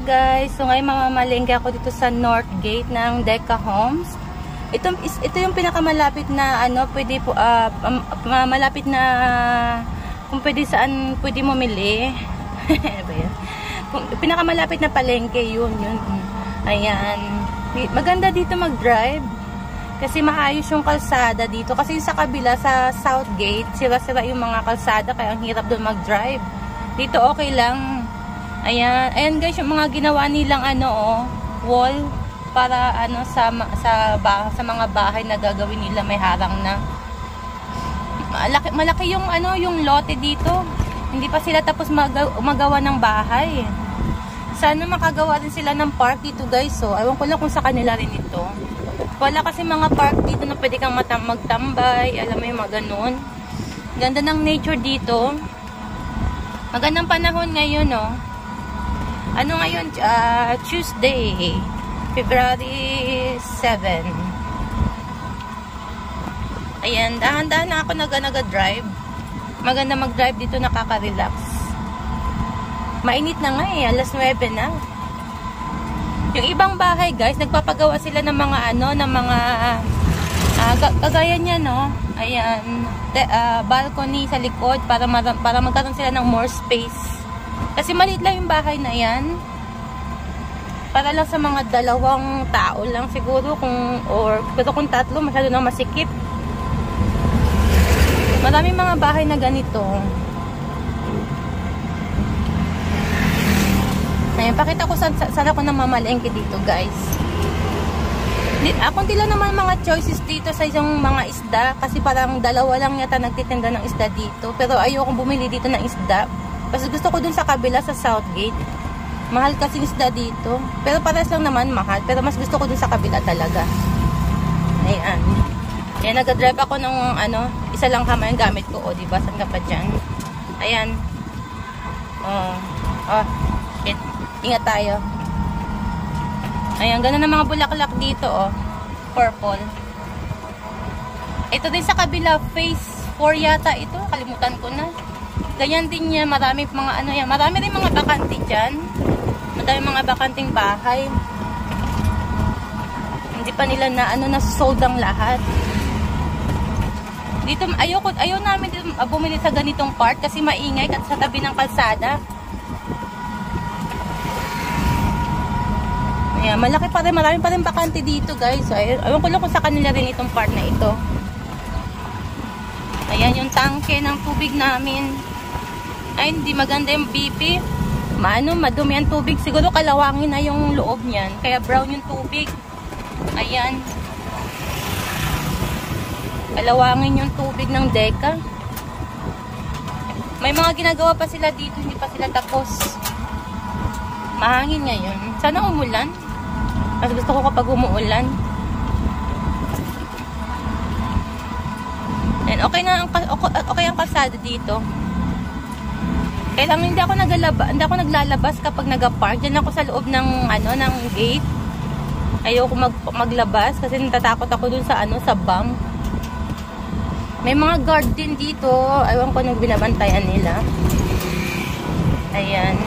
guys, so ngayon mamamalengke ako dito sa North Gate ng Deca Homes. Ito yung pinakamalapit na pwede po malapit na kung pwede saan pwede mamili. Pinakamalapit na palengke yun. Ayan. Maganda dito mag-drive kasi maayos yung kalsada dito. Kasi sa kabila sa South Gate, sira-sira yung mga kalsada kaya ang hirap doon mag-drive. Dito okay lang. Ayan guys, yung mga ginawa nilang wall para sa mga bahay na gagawin nila, may harang na. Malaki yung yung lote dito. Hindi pa sila tapos magawa ng bahay. Sana makagawa din sila ng park dito guys. So, ewan ko lang kung sa kanila rin ito. Wala kasi mga park dito na pwede kang magtambay, alam mo yung mga ganun. Ganda ng nature dito. Magandang panahon ngayon, no? Ano ngayon? Tuesday, February 7. Ayan, dahan-dahan na ako nag-drive. Maganda mag-drive dito, nakaka-relax. Mainit na nga alas 9 na. Yung ibang bahay guys, nagpapagawa sila ng mga kagaya niya, no? Ayan, balcony sa likod para magkaroon sila ng more space. Kasi maliit lang yung bahay na yan. Para lang sa mga 2 tao lang siguro. Pero kung 3, masyado nang masikip. Maraming mga bahay na ganito. Ayan, pakita ko saan ako namamalengke dito guys. Kunti lang naman mga choices dito sa isang mga isda. Kasi parang 2 lang yata nagtitinda ng isda dito. Pero ayokong bumili dito ng isda. Kasi gusto ko dun sa kabila sa Southgate. Mahal kasi isda dito. Pero pares lang naman mahal. Pero mas gusto ko dun sa kabila talaga. Ayan. Ayan, nag-drive ako ng isa lang kamay ang gamit ko. O, diba? Saan ka pa dyan? Ayan. Shit. Ingat tayo. Ayan, ganun ang mga bulaklak dito, purple. Ito din sa kabila, phase 4 yata ito. Kalimutan ko na. Ganyan din yan, marami mga marami rin mga bakante dyan. Madami mga bakanting bahay. Hindi pa nila na sold ang lahat. Dito ayaw namin dito bumili sa ganitong part kasi maingay at sa tabi ng kalsada. Ayan, marami pa rin bakante dito guys. So, ayaw ko lang kung sa kanila rin itong part na ito. Ayan yung tangke ng tubig namin. Ay, hindi maganda yung BP. Madumi ang tubig. Siguro kalawangin na yung loob niyan. Kaya brown yung tubig. Ayan. Kalawangin yung tubig ng Deca. May mga ginagawa pa sila dito. Hindi pa sila tapos. Mahangin ngayon. Sana umulan. Kasi gusto ko kapag umuulan. And okay ang kalsada dito. Kaya lang hindi ako naglalabas kapag nag-park. Diyan ako sa loob ng gate. Ayoko maglabas kasi natatakot ako dun sa sa bump. May mga guard din dito. Aywan ko nung binabantayan nila. Ayan.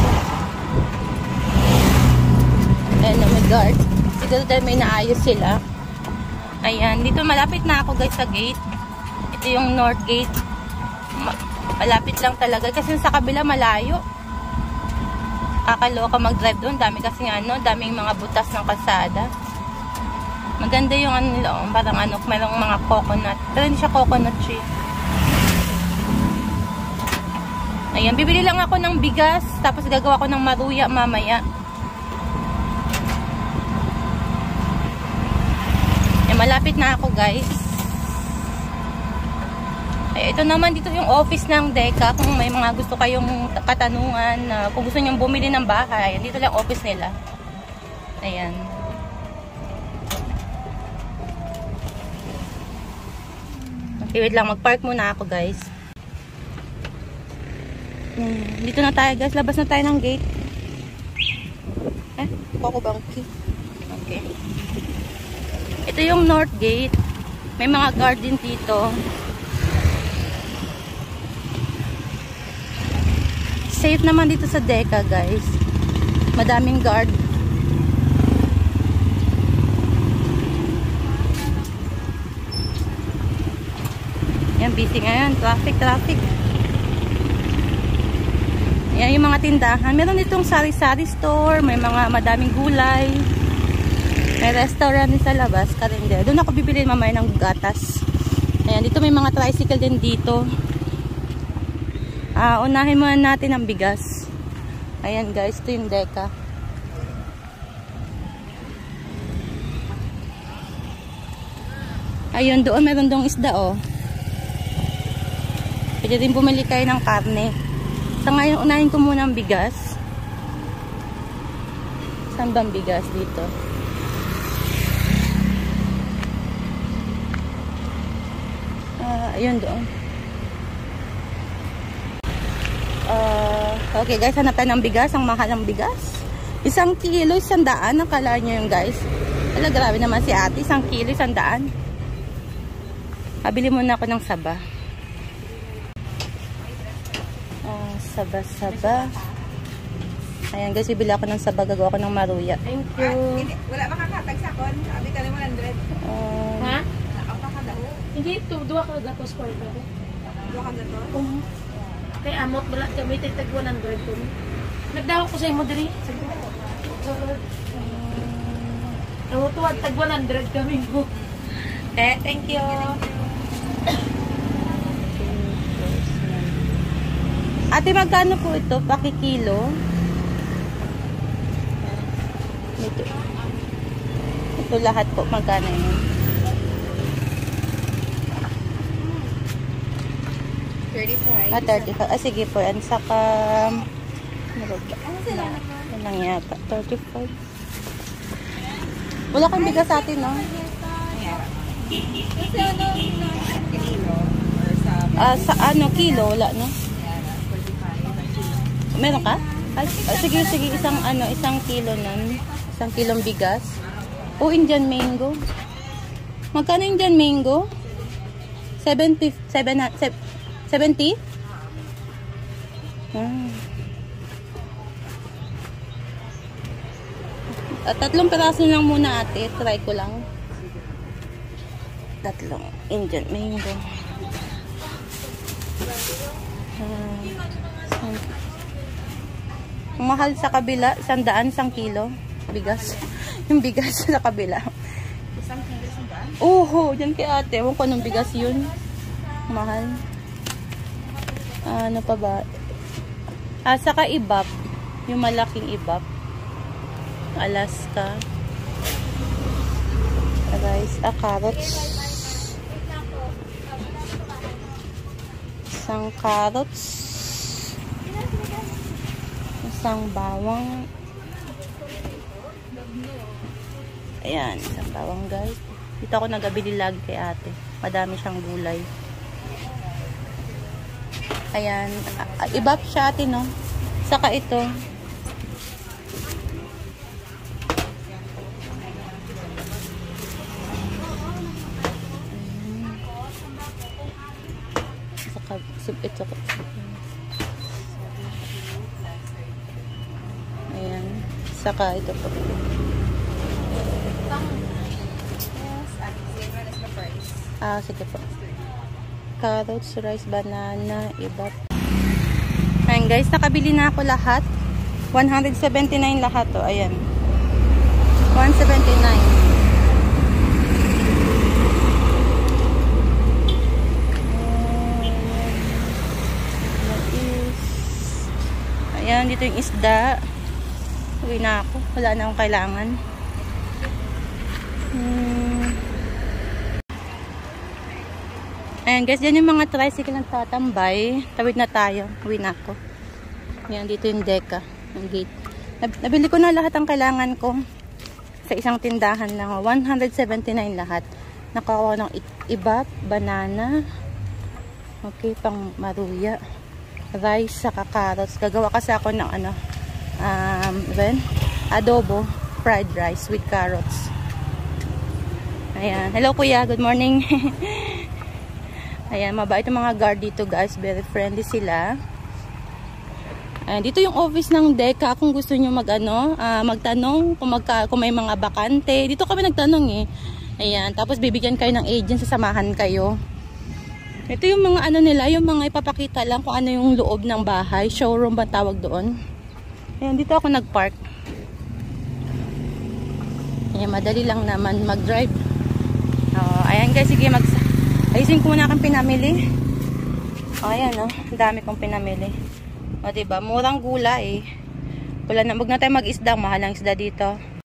Ayan na may guard. Siguro dahil may naayos sila. Ayan. Dito malapit na ako guys sa gate. Ito yung North Gate. Malapit lang talaga kasi sa kabila malayo. Kakaloka mag-drive doon. Dami kasi daming mga butas ng kalsada. Maganda yung parang mayroong mga coconut. Pero hindi siya coconut tree. Ayan, bibili lang ako ng bigas. Tapos gagawa ko ng maruya mamaya. Ayan, malapit na ako guys. Ito naman dito yung office ng Deca. Kung may mga gusto kayong katanungan, kung gusto nyong bumili ng bahay, dito lang office nila. Ayan. Okay, wait lang. Mag-park muna ako guys. Dito na tayo guys. Labas na tayo ng gate. Kuha ko bang key? Okay. Ito yung North Gate. May mga garden dito. Safe naman dito sa Deca guys. Madaming guard. Yan, busy ngayon. Traffic. Yan yung mga tindahan. Meron itong sari-sari store. May mga madaming gulay. May restaurant din sa labas. Karindel. Doon ako bibili mamaya ng gatas. Ayan, dito may mga tricycle din dito. Unahin muna natin ang bigas. Ayan guys, ito yung Deka. Ayun, doon meron dong isda oh. Pwede din bumili kayo ng karne. Sa ngayon, unahin ko muna ang bigas. Saan bang bigas dito? Ayun doon. Okay guys, hanap tayo ng bigas. Ang mahal ng bigas. 1 kilo, 100. Nakala nyo yung guys. Ala, grabe naman si ate. 1 kilo, 100. Pabili muna ako ng saba. Saba. Ayan guys, bibili ako ng saba. Gagawa ako ng maruya. Thank you. Wala makakatag sa kon. Sabi ka naman 100. Ha? Hindi, duwa ka gatos for ito. Duwa ka gatos? Kay amot, wala kami titag 100 ko. Nagdaho ko sa imo diri. Amot, tag 100 kami mo. Thank you. Ate, magkano po ito? Pakikilo? Ito lahat po, magkano yun? 35. 35. Sige po. Yan, saka... Ano sila naman? Yan lang yata. 35. Wala kang bigas sa atin, no? Kasi ano, kilo or Sa ano, kilo? Wala, no? 45. Meron ka? Sige. Isang kilo nun. 1 kilong bigas. Indian mango. Magkano Indian mango? 70? Tatlong peraso lang muna ate. Try ko lang. Tatlong Indian mango. Mahal sa kabila. 100, 1 kilo. Bigas. Yung bigas sa kabila. 1 kilo ba? Oo, dyan kay ate. Ewan ko anong bigas yun. Mahal. Ano pa ba? Saka ibap. Yung malaking ibap. Alaska. Guys, carrots. Isang carrots. Isang bawang. Ayan, isang bawang guys. Dito ako nagabili lagi kay ate. Madami siyang gulay. Ayan. Ibap siya ate, no? Saka ito. Saka ito. Ayan. Saka ito po. Sige po. Carrots, rice, banana, ibap. Ayan guys, nakabili na ako lahat. 179 lahat to. Ayan. 179. Ayan, dito yung isda. Uwi na ako. Wala na akong kailangan. Ayan guys, dyan yung mga tricycle ng tatambay. Tawid na tayo. Uwi na ako. Ayan, dito yung Deka. Yung gate. Nabili ko na lahat ang kailangan ko. Sa isang tindahan lang. 179 lahat. Nakakuha ng ibap, banana. Okay, pang maruya. Rice, saka carrots. Gagawa kasi ako ng adobo. Fried rice with carrots. Ayan. Hello kuya, good morning. Ayan, mabait yung mga guard dito guys. Very friendly sila. Ayan, dito yung office ng DECA kung gusto nyo magtanong kung may mga bakante. Dito kami nagtanong eh. Ayan, tapos bibigyan kayo ng agent, sasamahan kayo. Ito yung mga nila, yung mga ipapakita lang kung ano yung loob ng bahay. Showroom ba tawag doon? Ayan, dito ako nagpark. Ayan, madali lang naman mag-drive. Ayan guys, sige ayusin ko muna akong pinamili. Ayan ang dami kong pinamili. O diba, murang gula eh. Wag na tayo mag-isda, mahal ang isda dito.